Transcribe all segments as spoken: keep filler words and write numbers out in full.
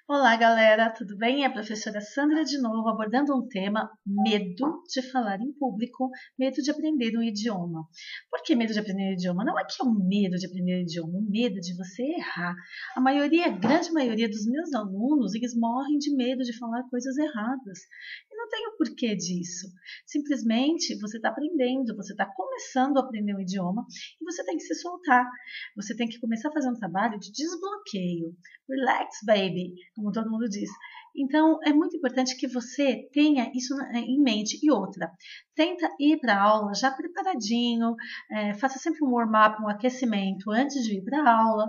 Olá, galera, tudo bem? É a professora Sandra de novo, abordando um tema: medo de falar em público, medo de aprender um idioma. Por que medo de aprender um idioma? Não é que é um medo de aprender um idioma, um medo de você errar. A maioria, a grande maioria dos meus alunos, eles morrem de medo de falar coisas erradas. E não tem o porquê disso. Simplesmente você está aprendendo, você está começando a aprender um idioma e você tem que se soltar. Você tem que começar a fazer um trabalho de desbloqueio. Relax, baby, como todo mundo diz. Então, é muito importante que você tenha isso em mente. E outra, tenta ir para a aula já preparadinho, é, faça sempre um warm-up, um aquecimento antes de ir para a aula.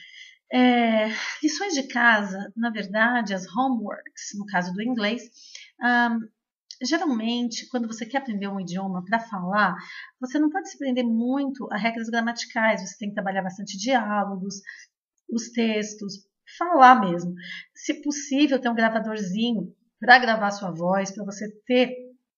É, lições de casa, na verdade, as homeworks, no caso do inglês, um, geralmente, quando você quer aprender um idioma para falar, você não pode se prender muito a regras gramaticais, você tem que trabalhar bastante diálogos, os textos, falar mesmo. Se possível, ter um gravadorzinho para gravar sua voz, para você ter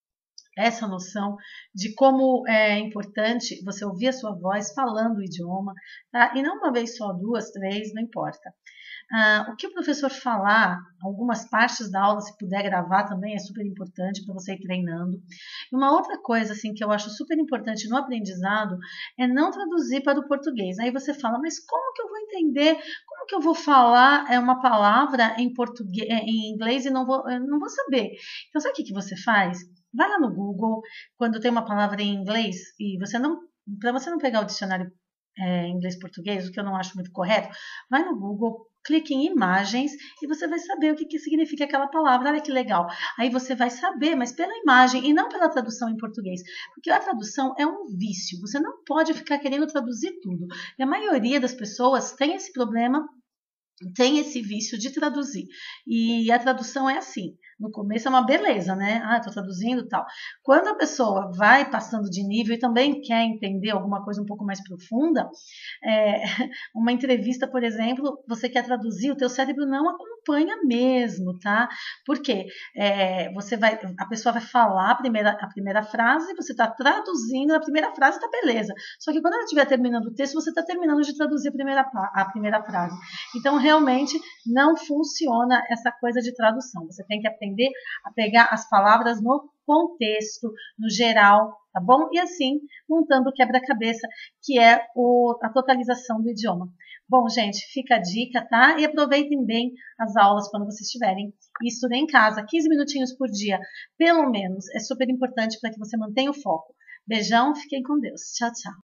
essa noção de como é importante você ouvir a sua voz falando o idioma, tá? E não uma vez só, duas, três, não importa. Ah, o que o professor falar, algumas partes da aula, se puder gravar também, é super importante para você ir treinando. E uma outra coisa assim, que eu acho super importante no aprendizado é não traduzir para o português. Aí você fala, mas como que eu vou entender? Como que eu vou falar é uma palavra em português, em inglês e não vou, não vou saber? Então, sabe o que, que você faz? Vai lá no Google, quando tem uma palavra em inglês e você não, para você não pegar o dicionário é, inglês-português, o que eu não acho muito correto, vai no Google, clique em imagens e você vai saber o que, que significa aquela palavra. Olha que legal. Aí você vai saber, mas pela imagem e não pela tradução em português. Porque a tradução é um vício. Você não pode ficar querendo traduzir tudo. E a maioria das pessoas tem esse problema, tem esse vício de traduzir. E a tradução é assim. No começo é uma beleza, né? Ah, estou traduzindo e tal. Quando a pessoa vai passando de nível e também quer entender alguma coisa um pouco mais profunda, é, uma entrevista, por exemplo, você quer traduzir, o teu cérebro não acompanha mesmo, tá? Por quê? É, você vai, a pessoa vai falar a primeira, a primeira frase, você está traduzindo a primeira frase, tá beleza. Só que quando ela estiver terminando o texto, você está terminando de traduzir a primeira, a primeira frase. Então, realmente, não funciona essa coisa de tradução. Você tem que aprender a pegar as palavras no contexto, no geral, tá bom? E assim, montando o quebra-cabeça, que é o, a totalização do idioma. Bom, gente, fica a dica, tá? E aproveitem bem as aulas quando vocês estiverem. E estudem em casa, quinze minutinhos por dia, pelo menos. É super importante para que você mantenha o foco. Beijão, fiquem com Deus. Tchau, tchau.